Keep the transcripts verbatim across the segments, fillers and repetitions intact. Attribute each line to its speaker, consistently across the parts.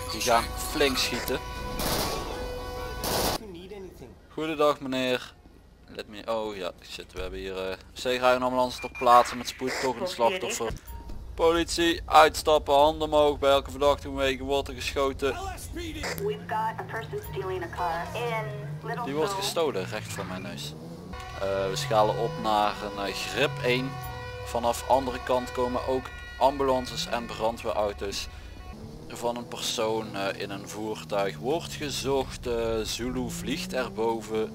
Speaker 1: Die gaan flink schieten. Goedendag meneer. Let me, oh ja, shit, we hebben hier uh, zeegrij en ambulance ter plaatse met spoed, toch een slachtoffer. Politie, uitstappen, handen omhoog, bij elke verdachte wegen wordt er geschoten. Die wordt gestolen, recht voor mijn neus. Uh, we schalen op naar een uh, grip één. Vanaf andere kant komen ook ambulances en brandweerauto's. Van een persoon uh, in een voertuig wordt gezocht. Uh, Zulu vliegt erboven.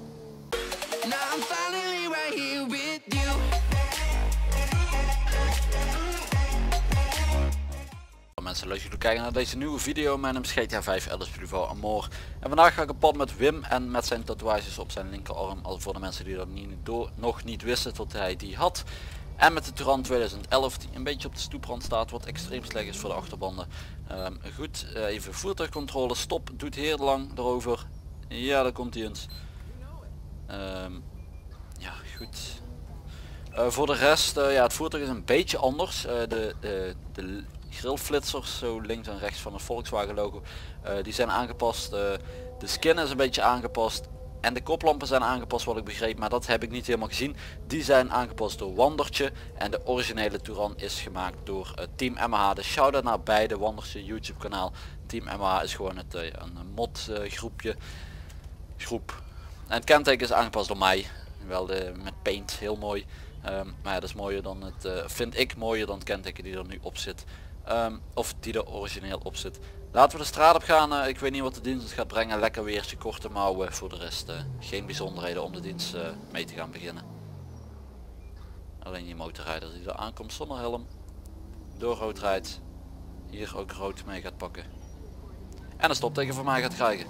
Speaker 1: Mensen, leuk jullie kijken naar deze nieuwe video. Mijn naam is G T A vijf Alice Pluvo Amor. En vandaag ga ik op pad met Wim en met zijn tatoeages op zijn linkerarm. Al voor de mensen die dat niet door, nog niet wisten tot hij die had. En met de Touran tweeduizend elf die een beetje op de stoeprand staat, wat extreem slecht is voor de achterbanden. Um, goed, uh, even voertuigcontrole. Stop, doet heel lang erover. Ja, daar komt hij eens. Um, ja, goed. Uh, voor de rest, uh, ja, het voertuig is een beetje anders. Uh, de, de, de grillflitsers zo links en rechts van het Volkswagen logo, uh, die zijn aangepast. Uh, de skin is een beetje aangepast. En de koplampen zijn aangepast, wat ik begreep, maar dat heb ik niet helemaal gezien. Die zijn aangepast door Wandertje. En de originele Touran is gemaakt door uh, Team M H. Dus shout-out naar beide. Wandertje YouTube kanaal. Team M H is gewoon het, uh, een mod uh, groepje. Groep. En het kenteken is aangepast door mij. Wel de, met paint, heel mooi. Um, maar ja, dat is mooier dan het, uh, vind ik mooier dan het kenteken die er nu op zit. Um, of die er origineel op zit. Laten we de straat op gaan. Uh, ik weet niet wat de dienst gaat brengen. Lekker weertje, korte mouwen. Voor de rest uh, geen bijzonderheden om de dienst uh, mee te gaan beginnen. Alleen die motorrijder die er aankomt zonder helm. Door rood rijdt. Hier ook rood mee gaat pakken. En een stopteken voor mij gaat krijgen.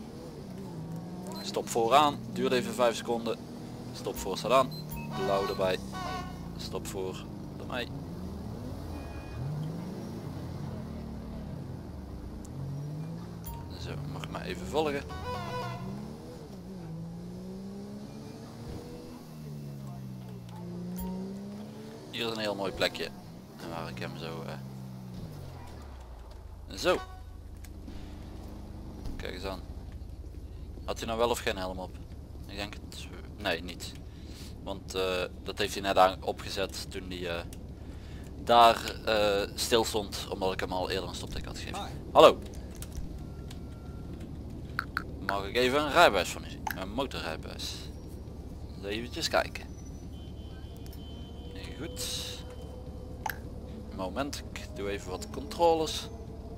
Speaker 1: Stop vooraan. Duurt even vijf seconden. Stop voor staat aan. Blauw erbij. Stop voor door mij. Zo, mag maar even volgen. Hier is een heel mooi plekje. En waar ik hem zo... Uh... Zo. Kijk eens aan. Had hij nou wel of geen helm op? Ik denk het... Nee, niet. Want uh, dat heeft hij net aan opgezet toen hij uh, daar uh, stil stond. Omdat ik hem al eerder een stopteken had gegeven. Hallo. Mag ik even een rijbewijs van u zien? Een motorrijbewijs. Eventjes kijken. Goed. Moment, ik doe even wat controles.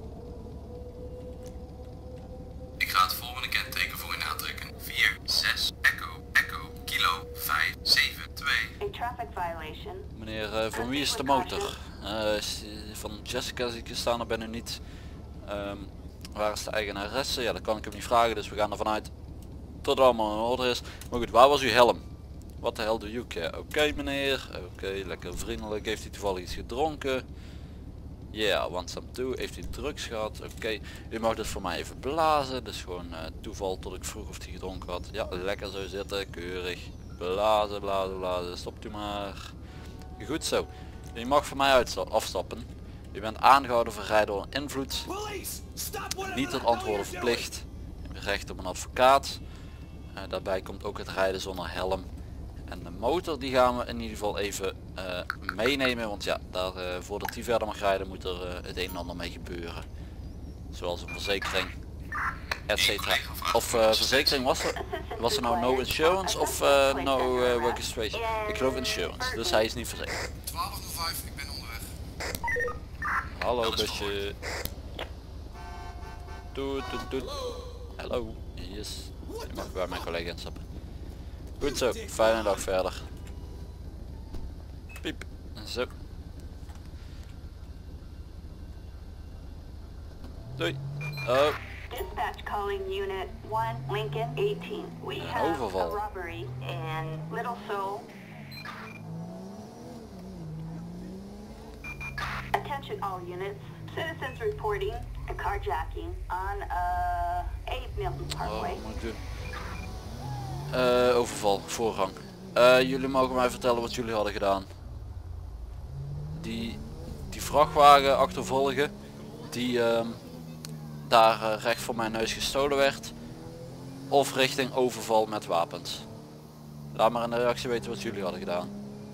Speaker 2: Ik ga het volgende kenteken voor u aantrekken. vier, zes, Echo, Echo, Kilo, vijf, zeven, twee.
Speaker 1: Meneer, uh, van wie is de motor? Uh, van Jessica zie ik staan, er ben u niet. Um, Waar is de eigenaresse? Ja, dat kan ik hem niet vragen, dus we gaan ervan uit dat het allemaal in orde is. Maar goed, waar was uw helm? Wat de hel doe you care? Oké okay, meneer, oké, okay, lekker vriendelijk. Heeft hij toevallig iets gedronken? Ja, yeah, want some too. Heeft hij drugs gehad? Oké, okay. U mag dus voor mij even blazen. Dus gewoon uh, toeval tot ik vroeg of hij gedronken had. Ja, lekker zo zitten, keurig. Blazen, blazen, blazen. Stopt u maar. Goed zo. U mag voor mij afstappen. U bent aangehouden voor rijden door invloed. Niet tot antwoorden verplicht. U hebt recht op een advocaat. Uh, daarbij komt ook het rijden zonder helm. En de motor die gaan we in ieder geval even uh, meenemen. Want ja, daar, uh, voordat die verder mag rijden moet er uh, het een en ander mee gebeuren. Zoals een verzekering. Etcetera. Of uh, verzekering was er, was er nou no insurance of uh, no uh, registration? Ik geloof insurance. Dus hij is niet verzekerd.
Speaker 2: twaalf nul vijf, ik ben onderweg.
Speaker 1: Hallo busje. Doet, doet, doet. Hallo. Yes. Je mag bij mijn collega instappen. Goed zo. Fijne dag verder. Piep. Zo. Doei. Oh.
Speaker 3: Dispatch calling unit one Lincoln eighteen. We have a robbery in Little Seoul. Attention all units. Citizens reporting a carjacking on uh, eight Milton Parkway.
Speaker 1: Oh, moet ik doen? Uh, overval, voorrang. Uh, jullie mogen mij vertellen wat jullie hadden gedaan. Die, die vrachtwagen achtervolgen, die, um, daar uh, recht voor mijn neus gestolen werd. Of richting overval met wapens. Laat maar in de reactie weten wat jullie hadden gedaan.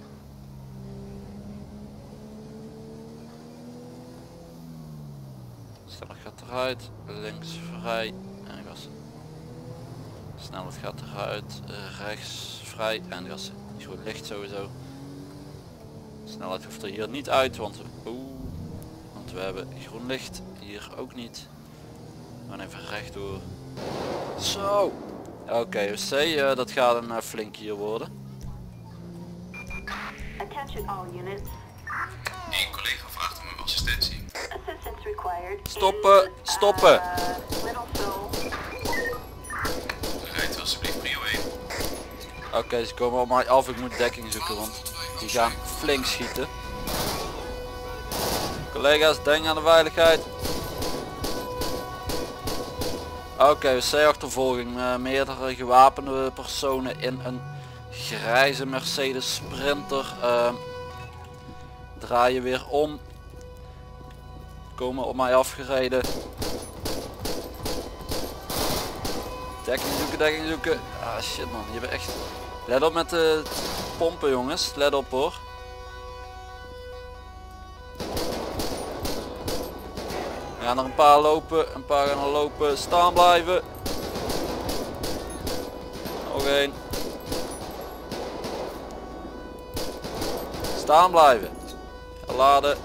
Speaker 1: Snelheid gaat eruit, links vrij en gas. Snelheid gaat eruit, rechts vrij en gas. Groen licht sowieso. Snelheid hoeft er hier niet uit, want, oeh, want we hebben groen licht. Hier ook niet. We gaan even rechtdoor. Zo. Oké, okay, C, uh, dat gaat een uh, flink hier worden.
Speaker 3: Attention all units.
Speaker 2: Eén collega vraagt om uw assistentie.
Speaker 3: Assistance required.
Speaker 1: Stoppen,
Speaker 3: in,
Speaker 1: stoppen.
Speaker 3: Uh, Little Seoul.
Speaker 2: Rijdt alsjeblieft prio één.
Speaker 1: Oké, okay, ze komen op mij af. Ik moet dekking zoeken, want die gaan flink schieten. Collega's, denk aan de veiligheid. Oké, okay, C-achtervolging. Uh, meerdere gewapende personen in een grijze Mercedes Sprinter. Uh, draaien weer om. Komen op mij afgereden. Dekking zoeken, dekking zoeken. Ah shit man, je bent echt... Let op met de pompen jongens, let op hoor. We gaan er een paar lopen, een paar gaan er lopen, staan blijven. Nog één. Staan blijven. Laden.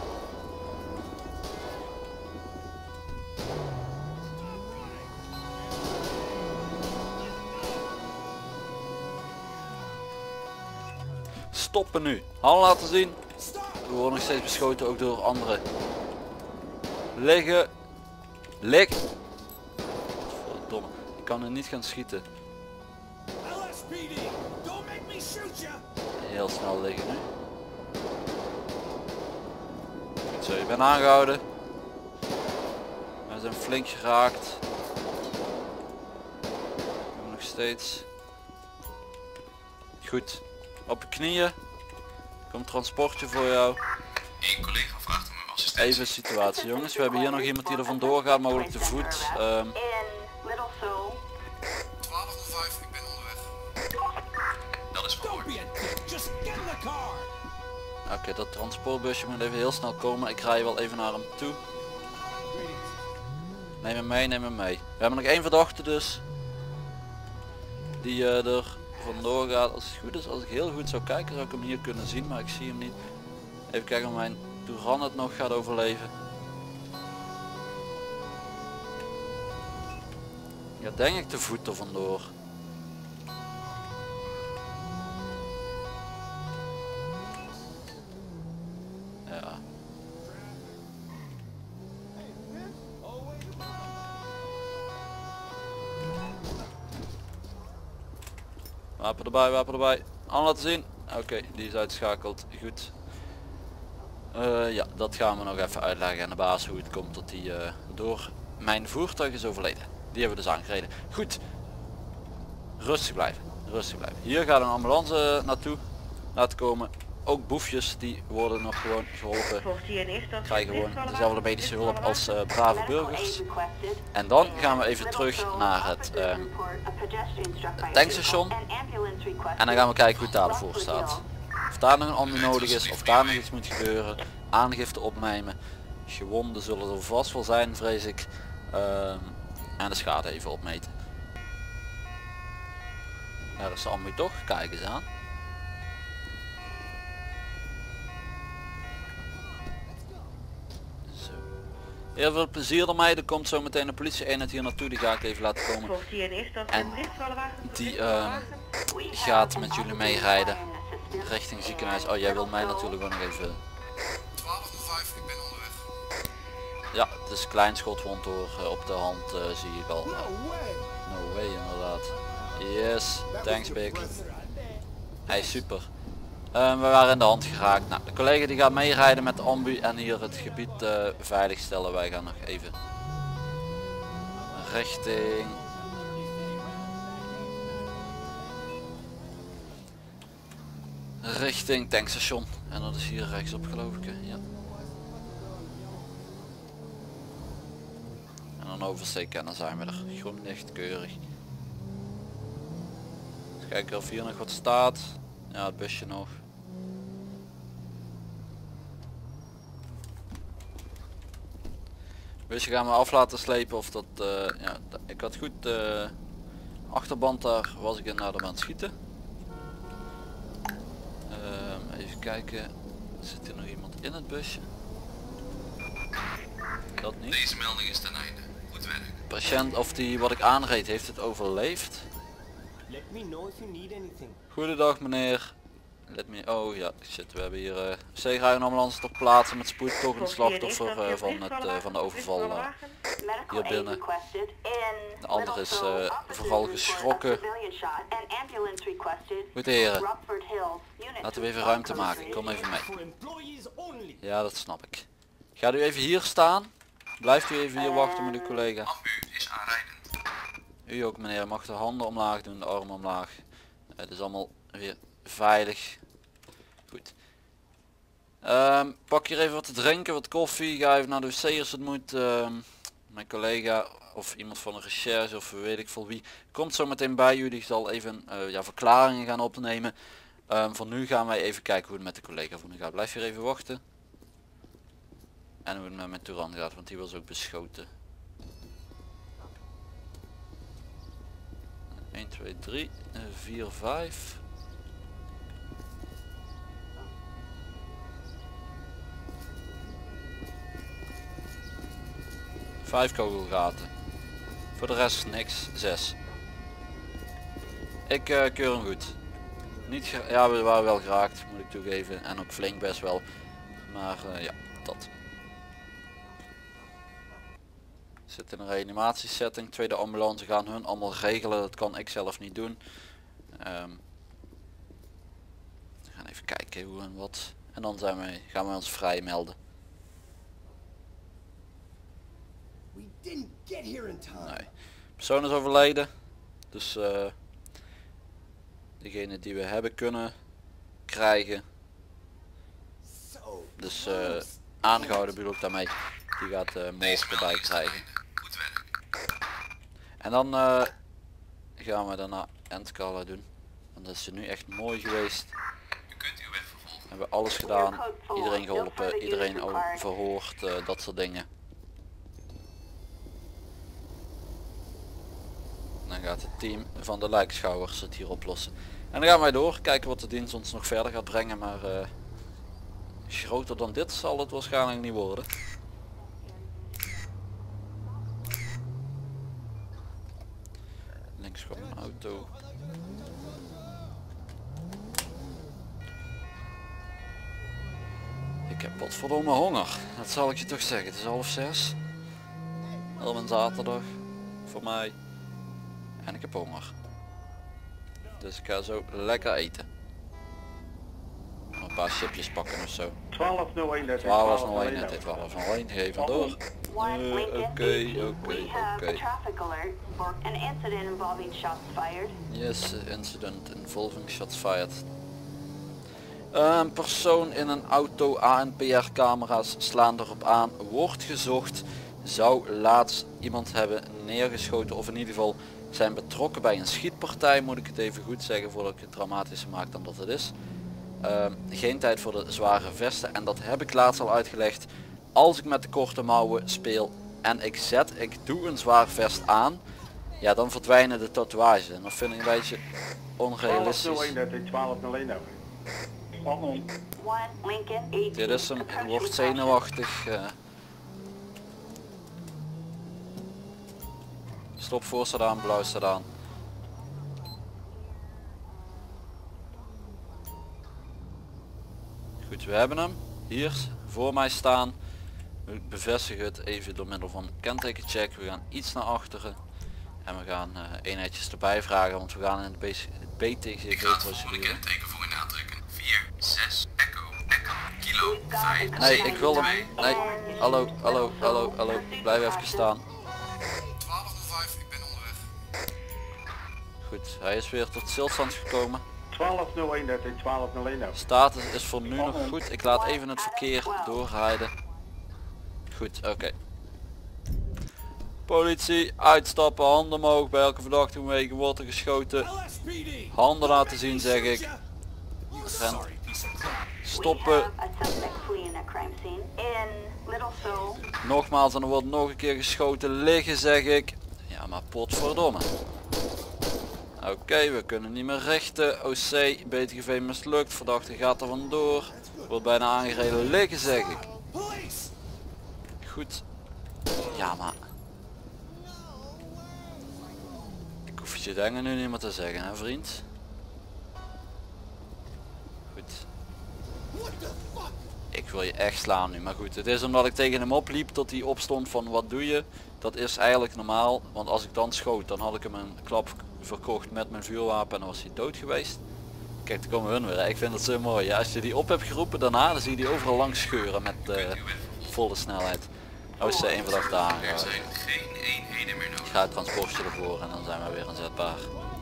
Speaker 1: Stoppen nu. Handen laten zien. We worden nog steeds beschoten ook door anderen. Liggen. Lig. Verdomme. Ik kan er niet gaan schieten. Heel snel liggen nu. Zo, je bent aangehouden. We zijn flink geraakt. Nog steeds. Goed. Op je knieën. Komt transportje voor jou.
Speaker 2: Eén collega vraagt om uw assistentie.
Speaker 1: Even een situatie jongens. We hebben hier nog iemand die er vandoor gaat, mogelijk te voet. Um,
Speaker 2: twaalf nul vijf, ik ben onderweg. Dat is verhoord.
Speaker 1: Oké, okay, dat transportbusje moet even heel snel komen. Ik rij wel even naar hem toe. Neem hem mee, neem hem mee. We hebben nog één verdachte dus. Die uh, er vandoor gaat. Als het goed is, als ik heel goed zou kijken zou ik hem hier kunnen zien, maar ik zie hem niet. Even kijken of mijn Touran het nog gaat overleven. Ja, denk ik te voet er vandoor. Ja. Wapen erbij, wapen erbij. Aan laten zien. Oké, okay, die is uitgeschakeld. Goed. Uh, ja, dat gaan we nog even uitleggen aan de baas hoe het komt dat die uh, door mijn voertuig is overleden. Die hebben we dus aangereden. Goed. Rustig blijven. Rustig blijven. Hier gaat een ambulance naartoe laten komen. Ook boefjes die worden nog gewoon geholpen. Krijgen gewoon dezelfde medische hulp als uh, brave burgers. En dan gaan we even terug naar het uh, tankstation. En dan gaan we kijken hoe het daarvoor staat. Of daar nog een ambu nodig is, of daar nog iets moet gebeuren. Aangifte opnemen. Gewonden zullen er vast wel zijn, vrees ik. Uh, en de schade even opmeten. Daar is de ambu toch, kijk eens aan. Zo. Heel veel plezier ermee, er komt zo meteen een politie-eenheid hier naartoe, die ga ik even laten komen. En die uh, gaat met jullie meerijden richting ziekenhuis. Oh, jij wil mij natuurlijk ook nog even...
Speaker 2: twaalf nul vijf, ik ben onderweg.
Speaker 1: Ja, het is klein schotwond door uh, op de hand uh, zie ik al. No way inderdaad. Yes, thanks big. Hey, super. Uh, we waren in de hand geraakt. Nou, de collega die gaat meerijden met de ambu en hier het gebied uh, veilig stellen. Wij gaan nog even richting... richting tankstation. En dat is hier rechtsop geloof ik. Ja. En dan een oversteken en dan zijn we er. Groen licht, keurig. Eens kijken of hier nog wat staat. Ja, het busje nog. Dus je gaan we af laten slepen of dat, uh, ja, ik had goed uh, achterband, daar was ik inderdaad aan het schieten. Uh, even kijken, zit er nog iemand in het busje? Dat niet.
Speaker 2: Deze melding is ten einde. Goed werk.
Speaker 1: Patiënt of die wat ik aanreed, heeft het overleefd?
Speaker 4: Let me know if you need anything.
Speaker 1: Goedendag meneer. Let me, oh ja, shit, we hebben hier uh, C-ambulance ter plaatse met spoed, toch een slachtoffer uh, van, het, uh, van de overval uh, hier binnen. De andere is uh, vooral geschrokken. Goed heren, laten we even ruimte maken, kom even mee. Ja, dat snap ik. Gaat u even hier staan? Blijft u even hier wachten met uw collega.
Speaker 2: Ambu is aanrijdend.
Speaker 1: U ook meneer, mag de handen omlaag doen, de armen omlaag. Uh, het is allemaal weer veilig. Goed. Um, pak hier even wat te drinken, wat koffie. Ga even naar de wc als het moet. Um, mijn collega of iemand van de recherche of weet ik veel wie komt zo meteen bij u. Die zal even uh, ja, verklaringen gaan opnemen. Um, voor nu gaan wij even kijken hoe het met de collega van u gaat. Blijf hier even wachten. En hoe het met mijn Touran gaat, want die was ook beschoten. een, twee, drie, vier, vijf. Vijf kogelgaten. Voor de rest niks. Zes. Ik uh, keur hem goed. Niet ge ja, we waren wel geraakt, moet ik toegeven. En ook flink best wel. Maar uh, ja, dat. Zit in een reanimatiesetting. Tweede ambulance gaan hun allemaal regelen. Dat kan ik zelf niet doen. Um, we gaan even kijken hoe en wat. En dan zijn we, gaan we ons vrij melden. Nee. Persoon is overleden. Dus uh, degene die we hebben kunnen krijgen. Dus uh, aangehouden bedoel ik daarmee. Die gaat uh, moord erbij krijgen.
Speaker 2: Goed werk.
Speaker 1: En dan uh, gaan we daarna endcalla doen. Want dat is nu echt mooi geweest.
Speaker 2: U kunt uw weg vervolgen.
Speaker 1: We hebben alles gedaan. Iedereen geholpen. Iedereen al verhoord. Uh, dat soort dingen. Dan gaat het team van de lijkschouwers het hier oplossen. En dan gaan wij door. Kijken wat de dienst ons nog verder gaat brengen. Maar uh, groter dan dit zal het waarschijnlijk niet worden. Links komt een auto. Ik heb potverdomme honger. Dat zal ik je toch zeggen. Het is half zes. Wel een zaterdag. Voor mij. En ik heb honger. Dus ik ga zo lekker eten. Een paar chipjes pakken of zo.
Speaker 5: twaalf nul één,
Speaker 1: twaalf nul één, net twaalf nul één, geef maar door. Oké, oké, oké. Yes, incident involving shots fired. Een persoon in een auto, A N P R camera's slaan erop aan, wordt gezocht. Zou laatst iemand hebben neergeschoten of in ieder geval zijn betrokken bij een schietpartij, moet ik het even goed zeggen voordat ik het dramatischer maak dan dat het is. Uh, geen tijd voor de zware vesten en dat heb ik laatst al uitgelegd. Als ik met de korte mouwen speel en ik zet, ik doe een zwaar vest aan, ja dan verdwijnen de tatoeages en dat vind ik een beetje onrealistisch. Dit is hem, ik word zenuwachtig. Uh. Stop voor staat aan, blauw staat aan. Goed, we hebben hem hier voor mij staan. Ik bevestig het even door middel van kentekencheck. We gaan iets naar achteren en we gaan uh, eenheidjes erbij vragen, want we gaan in de B T G V-procedure.
Speaker 2: Kenteken voor u aantrekken. vier, zes, echo, echo, kilo, vijf,
Speaker 1: nee, ik wil hem. Nee, hallo, hallo, hallo, hallo. Blijf even staan.
Speaker 2: twaalf nul vijf, ik ben onderweg.
Speaker 1: Goed, hij is weer tot stilstand gekomen.
Speaker 5: twaalf nul één, twaalf nul één.
Speaker 1: Status is voor nu nog goed. Ik laat even het verkeer doorrijden. Goed, oké. Okay. Politie, uitstappen, handen omhoog. Bij elke verdachte omwege wordt er geschoten. Handen laten zien, zeg ik. Ren. Stoppen. Nogmaals, en er wordt nog een keer geschoten. Liggen, zeg ik. Ja, maar potverdomme. Oké, okay, we kunnen niet meer richten. O C, B T G V mislukt. Verdachte gaat er vandoor. Wordt bijna aangereden. Liggen, zeg ik. Goed. Ja, maar... ik hoef je dingen nu niet meer te zeggen, hè vriend. Goed. Ik wil je echt slaan nu, maar goed. Het is omdat ik tegen hem opliep tot hij opstond van wat doe je. Dat is eigenlijk normaal, want als ik dan schoot, dan had ik hem een klap verkocht met mijn vuurwapen en dan was hij dood geweest. Kijk, daar komen hun weer. Ik vind het zo mooi. Ja, als je die op hebt geroepen daarna, dan zie je die overal langs scheuren met uh, volle snelheid. O C één verdachte aangehouden.
Speaker 2: Er zijn geen eenheden meer nodig.
Speaker 1: Ik ga het transportje ervoor en dan zijn we weer inzetbaar.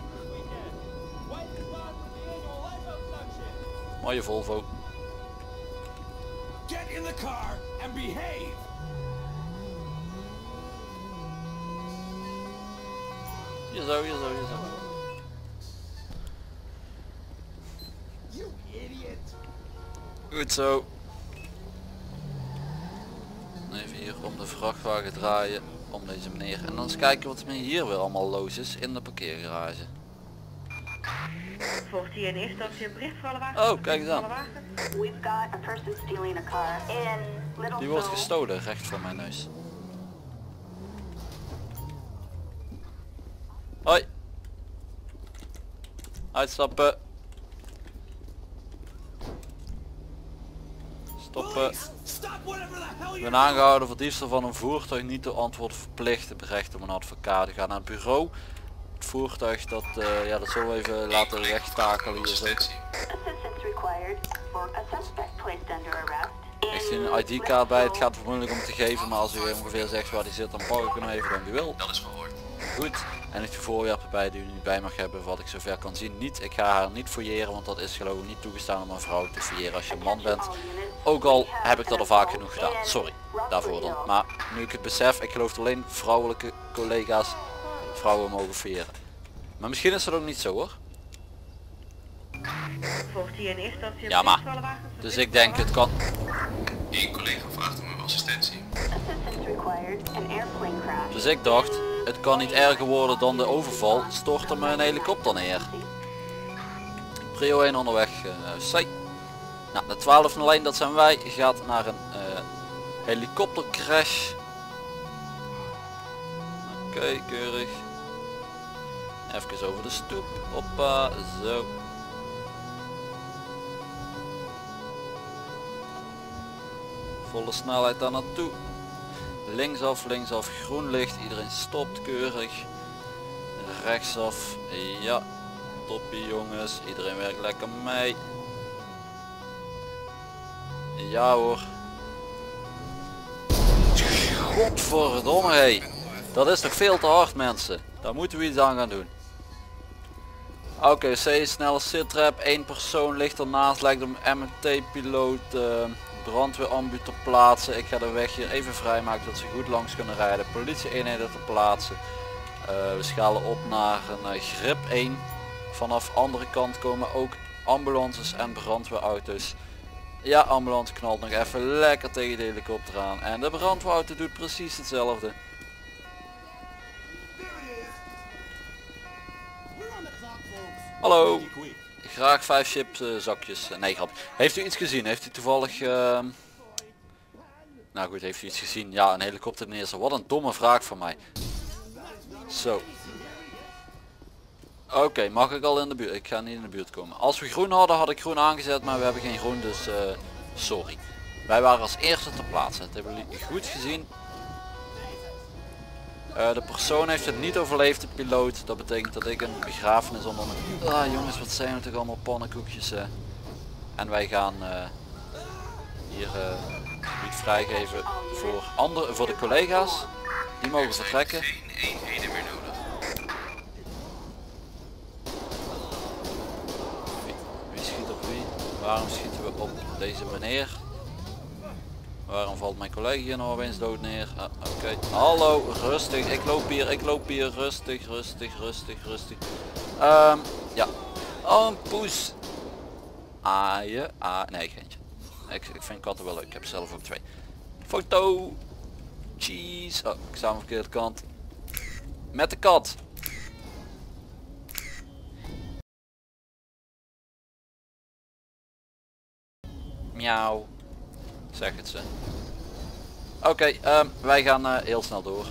Speaker 1: Mooie Volvo.
Speaker 6: Get in the car and behave.
Speaker 1: Hier zo, hier zo, hier zo.
Speaker 6: You idiot.
Speaker 1: Goed zo. Even hier om de vrachtwagen draaien, om deze meneer. En dan eens kijken wat er hier weer allemaal los is in de parkeergarage.
Speaker 7: Volgt hier in eerste instantie een bericht voor alle wagens?
Speaker 1: Oh, kijk eens aan.
Speaker 3: We've got a person stealing a car in Little
Speaker 1: Die wordt
Speaker 3: Seoul.
Speaker 1: gestolen, recht voor mijn neus. Hoi. Uitstappen. Stoppen. Ik ben aangehouden voor diefstal van een voertuig, niet de antwoord verplicht. Bericht om een advocaat. Ga naar het bureau. Het voertuig dat, uh, ja, dat zullen we even laten wegtakelen hier zo.
Speaker 3: Assistance required for a suspect placed under arrest.
Speaker 1: Ik zie een I D-kaart bij, het gaat moeilijk om te geven, maar als u ongeveer zegt waar die zit, dan pak ik hem even, dank u wel.
Speaker 2: Dat is gehoord.
Speaker 1: Goed, en het voorwerp erbij die u niet bij mag hebben, wat ik zover kan zien, niet. Ik ga haar niet fouilleren, want dat is geloof ik niet toegestaan om een vrouw te fouilleren als je een man bent. Ook al heb ik dat al vaak genoeg gedaan, sorry daarvoor dan. Maar nu ik het besef, ik geloof alleen vrouwelijke collega's vrouwen mogen fouilleren. Maar misschien is dat ook niet zo hoor.
Speaker 7: Volgt hier in eerste instantie een
Speaker 1: Ja,
Speaker 7: bericht
Speaker 1: maar.
Speaker 7: voor alle wagens?
Speaker 1: Dus ik denk het kan.
Speaker 2: Eén collega vraagt om uw assistentie.
Speaker 3: Assistance required, an airplane crash.
Speaker 1: Dus ik dacht, het kan niet erger worden dan de overval, stort er me een helikopter neer. Prio één onderweg, uh, C. Nou, de twaalf nul één, dat zijn wij, gaat naar een uh, helikoptercrash. Oké, okay, keurig. Even over de stoep, hoppa, zo. Volle snelheid daar naartoe. Linksaf, linksaf, groen licht, iedereen stopt keurig. Rechtsaf, ja, toppie jongens, iedereen werkt lekker mee. Ja hoor. Godverdomme hé. Dat is toch veel te hard mensen. Daar moeten we iets aan gaan doen. Oké, okay, C, snelle sit-trap, één persoon ligt ernaast, lijkt een M T piloot, uh, brandweerambu ter plaatse. Ik ga de weg hier even vrijmaken dat ze goed langs kunnen rijden. Politie eenheden ter plaatse. Uh, we schalen op naar een uh, grip één. Vanaf andere kant komen ook ambulances en brandweerauto's. Ja, ambulance knalt nog even lekker tegen de helikopter aan. En de brandweerauto doet precies hetzelfde. Hallo. Graag vijf chips uh, zakjes. Nee grap. Heeft u iets gezien? Heeft u toevallig... Uh... Nou goed, heeft u iets gezien? Ja, een helikopter neerzetten. Wat een domme vraag van mij. Zo. Oké, okay, mag ik al in de buurt? Ik ga niet in de buurt komen. Als we groen hadden, had ik groen aangezet, maar we hebben geen groen, dus uh, sorry. Wij waren als eerste ter plaatse. Dat hebben jullie goed gezien. Uh, de persoon heeft het niet overleefd, de piloot. Dat betekent dat ik een begrafenis onder mijn... Ah jongens, wat zijn we toch allemaal pannenkoekjes. Uh. En wij gaan uh, hier uh, niet vrijgeven voor, andere, voor de collega's. Die mogen vertrekken.
Speaker 2: Geen eenheden meer nodig.
Speaker 1: Wie, wie schiet op wie? Waarom schieten we op deze meneer? Waarom valt mijn collega hier nou opeens dood neer? Ah, oké. Okay. Hallo, rustig. Ik loop hier, ik loop hier. Rustig, rustig, rustig, rustig. Um, ja. Oh, een poes. Aaien. Ah, nee, geentje. Ik, ik vind katten wel leuk. Ik heb zelf ook twee. Foto. Cheese. Oh, ik sta aan de verkeerde kant. Met de kat. Miauw. Zeg het ze. Oké, okay, um, wij gaan uh, heel snel door.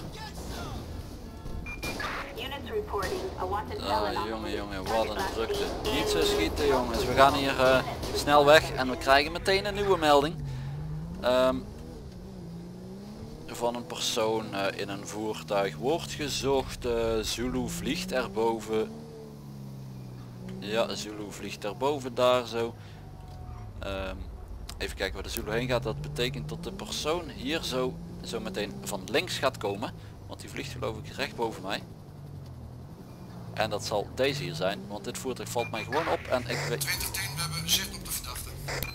Speaker 1: Ah, jongen, jongen, wat een drukte. Niet zo schieten, jongens. We gaan hier uh, snel weg en we krijgen meteen een nieuwe melding. Um, van een persoon uh, in een voertuig wordt gezocht. Uh, Zulu vliegt erboven. Ja, Zulu vliegt erboven daar zo. Um, even kijken waar de Zulu heen gaat. Dat betekent dat de persoon hier zo, zo meteen van links gaat komen. Want die vliegt geloof ik recht boven mij. En dat zal deze hier zijn. Want dit voertuig valt mij gewoon op. En ik weet...
Speaker 2: twintig tien, we hebben zicht op de verdachte.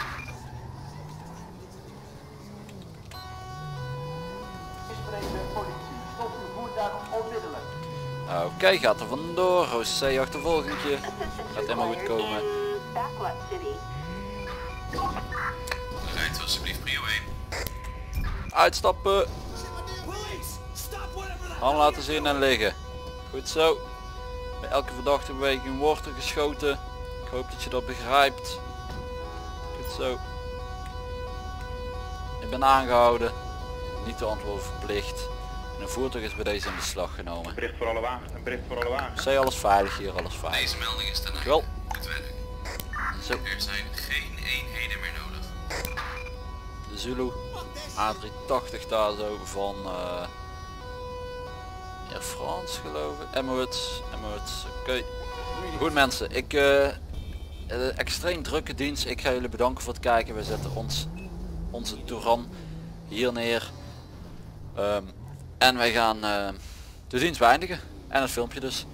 Speaker 1: Oké, okay, gaat er vandoor. José achtervolgingje. Gaat helemaal goed komen.
Speaker 2: Rijdt alsjeblieft prio één.
Speaker 1: Uitstappen. Hand laten zien en liggen. Goed zo. Bij elke verdachte beweging wordt er geschoten. Ik hoop dat je dat begrijpt. Goed zo. Ik ben aangehouden. Niet te antwoorden verplicht. En een voertuig is bij deze in beslag genomen.
Speaker 5: Een bericht voor alle wagens, een bericht voor alle wagens.
Speaker 1: Zij alles veilig hier, alles veilig.
Speaker 2: Deze melding is ten einde.
Speaker 1: Wel.
Speaker 2: Goed werk.
Speaker 1: Zo.
Speaker 2: Er zijn geen eenheden meer nodig.
Speaker 1: De Zulu A driehonderdtachtig daar zo van uh, Air France geloof ik. Emirates, Emirates, oké. Okay. Goed mensen, ik uh, uh, extreem drukke dienst. Ik ga jullie bedanken voor het kijken. We zetten ons onze Touran hier neer. Um, en wij gaan uh, de dienst beëindigen. En het filmpje dus.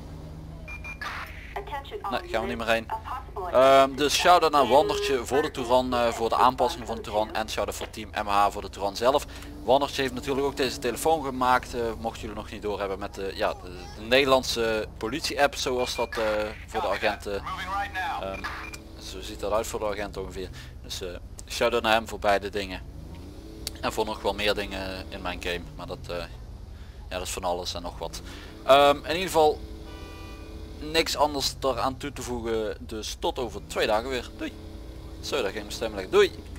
Speaker 1: Nee, gaan we niet meer heen. Um, dus shout-out naar Wandertje voor de Touran, uh, voor de aanpassing van de Touran. En shout-out voor team M H voor de Touran zelf. Wandertje heeft natuurlijk ook deze telefoon gemaakt. Uh, mochten jullie nog niet doorhebben met de, ja, de, de Nederlandse politie app. Zoals dat uh, voor de agenten. Um, zo ziet dat uit voor de agent ongeveer. Dus uh, shout-out naar hem voor beide dingen. En voor nog wel meer dingen in mijn game. Maar dat, uh, ja, dat is van alles en nog wat. Um, in ieder geval... niks anders eraan toe te voegen, dus tot over twee dagen weer. Doei. Zo, daar ging mijn stem leggen. Doei.